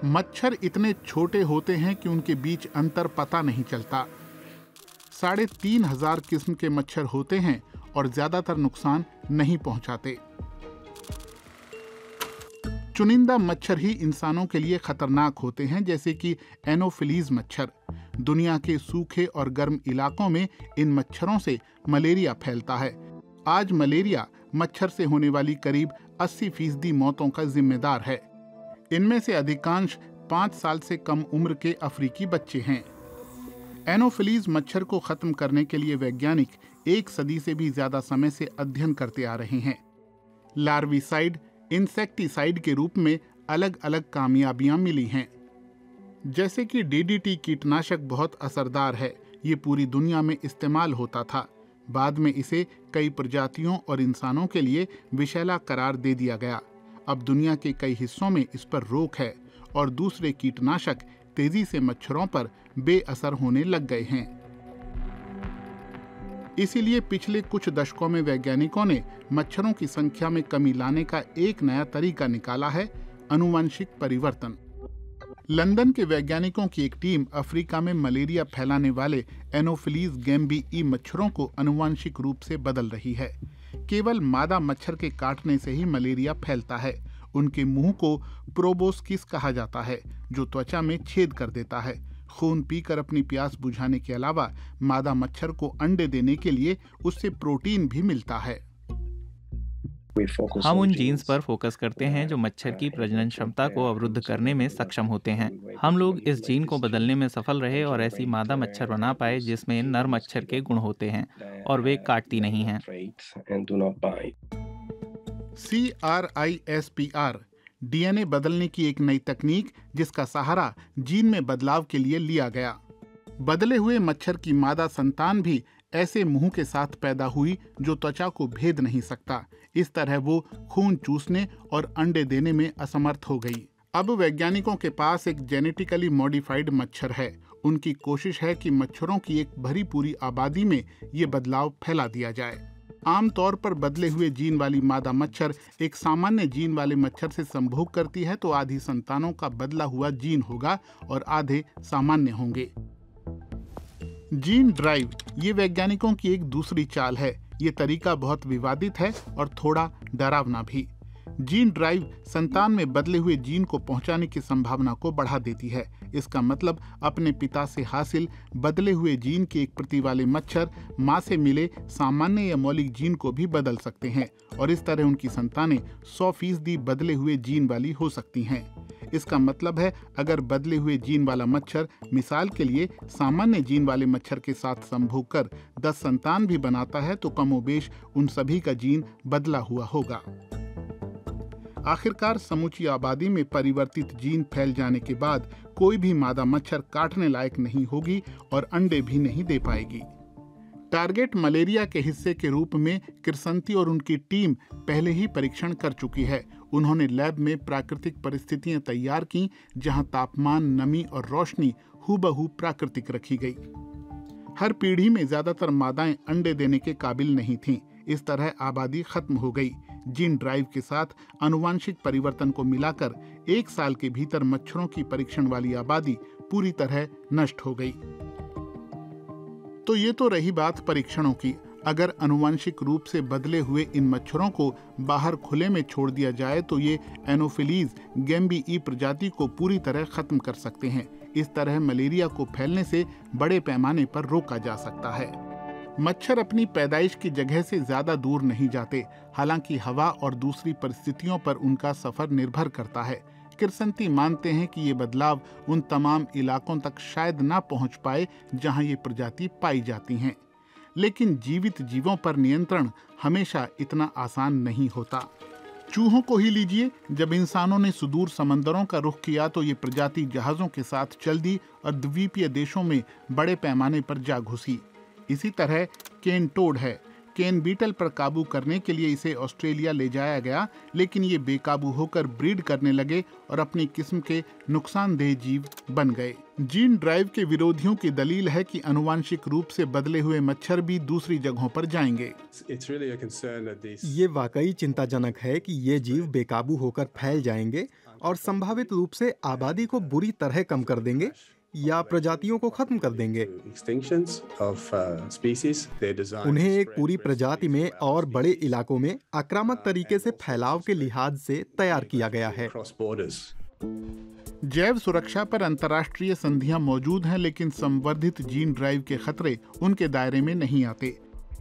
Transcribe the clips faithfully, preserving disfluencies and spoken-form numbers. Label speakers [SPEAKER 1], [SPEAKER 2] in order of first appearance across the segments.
[SPEAKER 1] मच्छर इतने छोटे होते हैं कि उनके बीच अंतर पता नहीं चलता। साढ़े तीन हजार किस्म के मच्छर होते हैं और ज्यादातर नुकसान नहीं पहुंचाते। चुनिंदा मच्छर ही इंसानों के लिए खतरनाक होते हैं, जैसे कि एनोफिलीज मच्छर। दुनिया के सूखे और गर्म इलाकों में इन मच्छरों से मलेरिया फैलता है। आज मलेरिया मच्छर से होने वाली करीब अस्सी फीसदी मौतों का जिम्मेदार है। इनमें से अधिकांश पाँच साल से कम उम्र के अफ्रीकी बच्चे हैं। एनोफिलीज मच्छर को खत्म करने के लिए वैज्ञानिक एक सदी से भी ज्यादा समय से अध्ययन करते आ रहे हैं। लार्विसाइड, इंसेक्टिसाइड के रूप में अलग अलग कामयाबियां मिली हैं। जैसे कि डीडीटी कीटनाशक बहुत असरदार है, ये पूरी दुनिया में इस्तेमाल होता था। बाद में इसे कई प्रजातियों और इंसानों के लिए विषैला करार दे दिया गया। अब दुनिया के कई हिस्सों में इस पर रोक है और दूसरे कीटनाशक तेजी से मच्छरों पर बेअसर होने लग गए हैं। इसीलिए पिछले कुछ दशकों में वैज्ञानिकों ने मच्छरों की संख्या में कमी लाने का एक नया तरीका निकाला है, आनुवंशिक परिवर्तन। लंदन के वैज्ञानिकों की एक टीम अफ्रीका में मलेरिया फैलाने वाले एनोफिलीज गैम्बिई मच्छरों को आनुवंशिक रूप से बदल रही है। केवल मादा मच्छर के काटने से ही मलेरिया फैलता है। उनके मुंह को प्रोबोस्किस कहा जाता है, जो त्वचा में छेद कर देता है। खून पीकर अपनी प्यास बुझाने के अलावा मादा मच्छर को अंडे देने के लिए उससे प्रोटीन भी मिलता है।
[SPEAKER 2] हम उन जीन्स पर फोकस करते हैं जो मच्छर की प्रजनन क्षमता को अवरुद्ध करने में सक्षम होते हैं। हम लोग इस जीन को बदलने में सफल रहे और ऐसी मादा मच्छर बना पाए जिसमें नर मच्छर के गुण होते हैं और वे काटती नहीं हैं।
[SPEAKER 1] C R I S P R DNA बदलने की एक नई तकनीक, जिसका सहारा जीन में बदलाव के लिए लिया गया। बदले हुए मच्छर की मादा संतान भी ऐसे मुंह के साथ पैदा हुई जो त्वचा को भेद नहीं सकता। इस तरह वो खून चूसने और अंडे देने में असमर्थ हो गई। अब वैज्ञानिकों के पास एक जेनेटिकली मॉडिफाइड मच्छर है। उनकी कोशिश है कि मच्छरों की एक भरी पूरी आबादी में ये बदलाव फैला दिया जाए। आमतौर पर बदले हुए जीन वाली मादा मच्छर एक सामान्य जीन वाले मच्छर से संभोग करती है, तो आधी संतानों का बदला हुआ जीन होगा और आधे सामान्य होंगे। जीन ड्राइव ये वैज्ञानिकों की एक दूसरी चाल है। ये तरीका बहुत विवादित है और थोड़ा डरावना भी। जीन ड्राइव संतान में बदले हुए जीन को पहुंचाने की संभावना को बढ़ा देती है। इसका मतलब अपने पिता से हासिल बदले हुए जीन की एक प्रति वाले मच्छर मां से मिले सामान्य या मौलिक जीन को भी बदल सकते हैं और इस तरह उनकी संतानें सौ फीसदी बदले हुए जीन वाली हो सकती हैं। इसका मतलब है अगर बदले हुए जीन वाला मच्छर मिसाल के लिए सामान्य जीन वाले मच्छर के साथ संभोग कर दस संतान भी बनाता है, तो कमोबेश उन सभी का जीन बदला हुआ होगा। आखिरकार समूची आबादी में परिवर्तित जीन फैल जाने के बाद कोई भी मादा मच्छर काटने लायक नहीं होगी और अंडे भी नहीं दे पाएगी। टारगेट मलेरिया के हिस्से के रूप में किरसंती और उनकी टीम पहले ही परीक्षण कर चुकी है। उन्होंने लैब में प्राकृतिक परिस्थितियां तैयार की, जहां तापमान, नमी और रोशनी हूबहू प्राकृतिक रखी गई। हर पीढ़ी में ज्यादातर मादाएं अंडे देने के काबिल नहीं थीं। इस तरह आबादी खत्म हो गई। जीन ड्राइव के साथ आनुवांशिक परिवर्तन को मिलाकर एक साल के भीतर मच्छरों की परीक्षण वाली आबादी पूरी तरह नष्ट हो गई। तो ये तो रही बात परीक्षणों की। अगर आनुवांशिक रूप से बदले हुए इन मच्छरों को बाहर खुले में छोड़ दिया जाए तो ये एनोफिलीज गैम्बिई प्रजाति को पूरी तरह खत्म कर सकते हैं। इस तरह मलेरिया को फैलने से बड़े पैमाने पर रोका जा सकता है। मच्छर अपनी पैदाइश की जगह से ज्यादा दूर नहीं जाते, हालांकि हवा और दूसरी परिस्थितियों पर उनका सफर निर्भर करता है। किरसंती मानते हैं कि ये बदलाव उन तमाम इलाकों तक शायद ना पहुंच पाए जहां ये प्रजाति पाई जाती हैं। लेकिन जीवित जीवों पर नियंत्रण हमेशा इतना आसान नहीं होता। चूहों को ही लीजिए, जब इंसानों ने सुदूर समंदरों का रुख किया तो ये प्रजाति जहाजों के साथ चल दी और द्वीपीय देशों में बड़े पैमाने पर जा घुसी। इसी तरह केन टोड है। केन बीटल पर काबू करने के लिए इसे ऑस्ट्रेलिया ले जाया गया, लेकिन ये बेकाबू होकर ब्रीड करने लगे और अपनी किस्म के नुकसानदेह जीव बन गए। जीन ड्राइव के विरोधियों की दलील है कि आनुवांशिक रूप से बदले हुए मच्छर भी दूसरी जगहों पर जाएंगे।
[SPEAKER 3] ये वाकई चिंताजनक है कि ये जीव बेकाबू होकर फैल जाएंगे और संभावित रूप से आबादी को बुरी तरह कम कर देंगे या प्रजातियों को खत्म कर देंगे। उन्हें एक पूरी प्रजाति में और बड़े इलाकों में आक्रामक तरीके से फैलाव के लिहाज से तैयार किया गया है।
[SPEAKER 1] जैव सुरक्षा पर अंतर्राष्ट्रीय संधियां मौजूद हैं, लेकिन संवर्धित जीन ड्राइव के खतरे उनके दायरे में नहीं आते।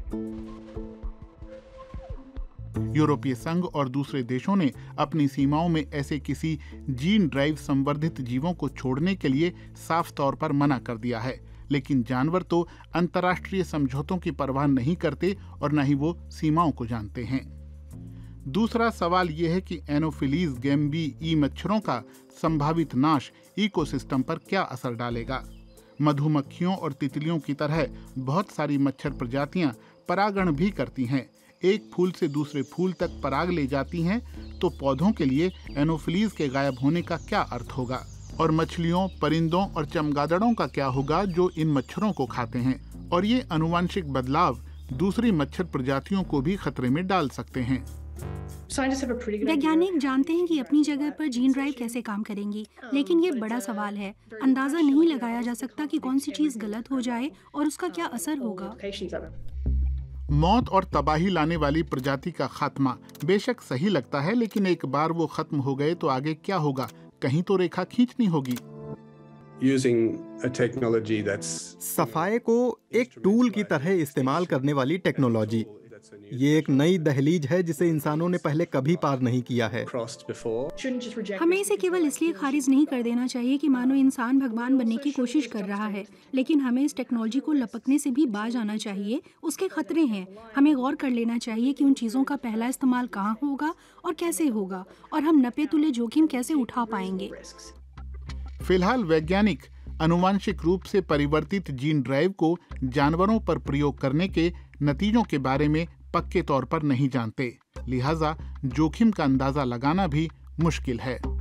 [SPEAKER 1] यूरोपीय संघ और दूसरे देशों ने अपनी सीमाओं में ऐसे किसी जीन ड्राइव संवर्धित जीवों को छोड़ने के लिए साफ तौर पर मना कर दिया है, लेकिन जानवर तो अंतर्राष्ट्रीय समझौतों की परवाह नहीं करते और न ही वो सीमाओं को जानते हैं। दूसरा सवाल यह है कि एनोफिलीज गैम्बीई मच्छरों का संभावित नाश इकोसिस्टम पर क्या असर डालेगा। मधुमक्खियों और तितलियों की तरह बहुत सारी मच्छर प्रजातियां परागण भी करती हैं। एक फूल से दूसरे फूल तक पराग ले जाती हैं, तो पौधों के लिए एनोफिलीज के गायब होने का क्या अर्थ होगा, और मछलियों, परिंदों और चमगादड़ों का क्या होगा जो इन मच्छरों को खाते हैं। और ये आनुवांशिक बदलाव दूसरी मच्छर प्रजातियों को भी खतरे में डाल सकते हैं।
[SPEAKER 4] वैज्ञानिक जानते हैं कि अपनी जगह पर जीन ड्राइव कैसे काम करेंगी, लेकिन ये बड़ा सवाल है। अंदाजा नहीं लगाया जा सकता कि कौन सी चीज गलत हो जाए और उसका क्या असर होगा।
[SPEAKER 1] मौत और तबाही लाने वाली प्रजाति का खात्मा बेशक सही लगता है, लेकिन एक बार वो खत्म हो गए तो आगे क्या होगा, कहीं तो रेखा खींचनी होगी।
[SPEAKER 3] सफाई को एक टूल की तरह इस्तेमाल करने वाली टेक्नोलॉजी, ये एक नई दहलीज है जिसे इंसानों ने पहले कभी पार नहीं किया है।
[SPEAKER 4] हमें इसे केवल इसलिए खारिज नहीं कर देना चाहिए कि मानो इंसान भगवान बनने की कोशिश कर रहा है, लेकिन हमें इस टेक्नोलॉजी को लपकने से भी बाज आना चाहिए। उसके खतरे हैं। हमें गौर कर लेना चाहिए कि उन चीज़ों का पहला इस्तेमाल कहाँ होगा और कैसे होगा, और हम नपे तुले जोखिम कैसे उठा पाएंगे।
[SPEAKER 1] फिलहाल वैज्ञानिक आनुवांशिक रूप से परिवर्तित जीन ड्राइव को जानवरों पर प्रयोग करने के नतीजों के बारे में पक्के तौर पर नहीं जानते, लिहाजा जोखिम का अंदाजा लगाना भी मुश्किल है।